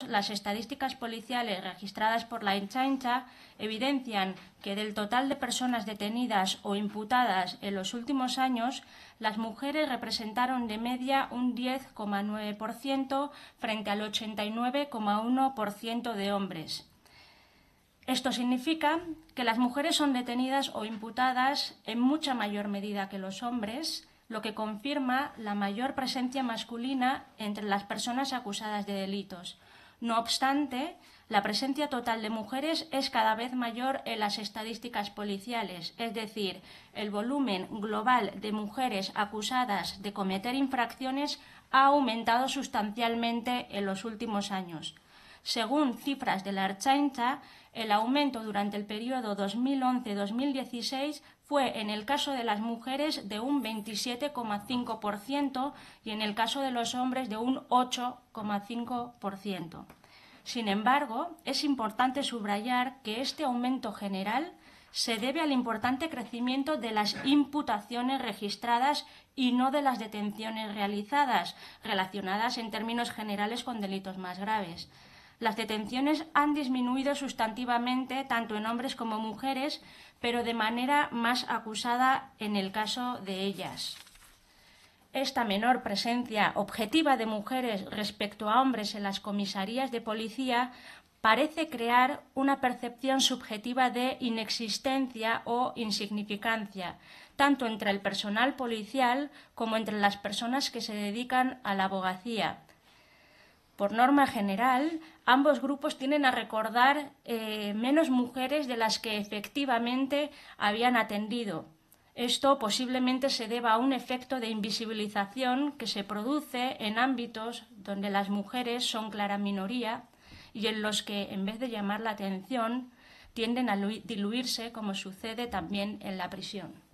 Las estadísticas policiales registradas por la Ertzaintza evidencian que del total de personas detenidas o imputadas en los últimos años, las mujeres representaron de media un 10,9% frente al 89,1% de hombres. Esto significa que las mujeres son detenidas o imputadas en mucha mayor medida que los hombres, lo que confirma la mayor presencia masculina entre las personas acusadas de delitos. No obstante, la presencia total de mujeres es cada vez mayor en las estadísticas policiales, es decir, el volumen global de mujeres acusadas de cometer infracciones ha aumentado sustancialmente en los últimos años. Según cifras de la Ertzaintza, el aumento durante el periodo 2011-2016 fue en el caso de las mujeres de un 27,5% y en el caso de los hombres de un 8,5%. Sin embargo, es importante subrayar que este aumento general se debe al importante crecimiento de las imputaciones registradas y no de las detenciones realizadas, relacionadas en términos generales con delitos más graves. Las detenciones han disminuido sustantivamente tanto en hombres como mujeres, pero de manera más acusada en el caso de ellas. Esta menor presencia objetiva de mujeres respecto a hombres en las comisarías de policía parece crear una percepción subjetiva de inexistencia o insignificancia, tanto entre el personal policial como entre las personas que se dedican a la abogacía. Por norma general, ambos grupos tienden a recordar menos mujeres de las que efectivamente habían atendido. Esto posiblemente se deba a un efecto de invisibilización que se produce en ámbitos donde las mujeres son clara minoría y en los que, en vez de llamar la atención, tienden a diluirse, como sucede también en la prisión.